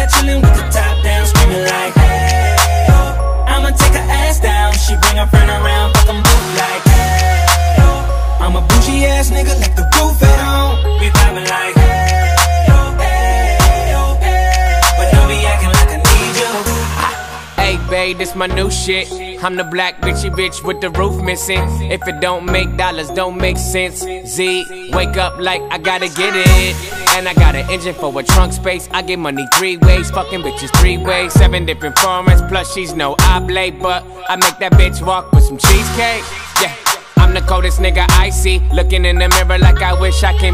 bed, chillin' with the top down, screaming like, hey, oh. I'ma take her ass down. She bring her friend around, fuck 'em both like, hey, oh. I'm a bougie ass nigga, like the roof at home. We vibing like, hey, oh, hey, oh, hey. But don't be acting like I need you. Hey babe, this my new shit. I'm the black bitchy bitch with the roof missing. If it don't make dollars, don't make sense. Z, wake up like I gotta get it. And I got an engine for a trunk space. I get money 3 ways, fucking bitches 3 ways. 7 different formats, plus she's no oblate. But I make that bitch walk with some cheesecake. Yeah, I'm the coldest nigga I see. Looking in the mirror like I wish I can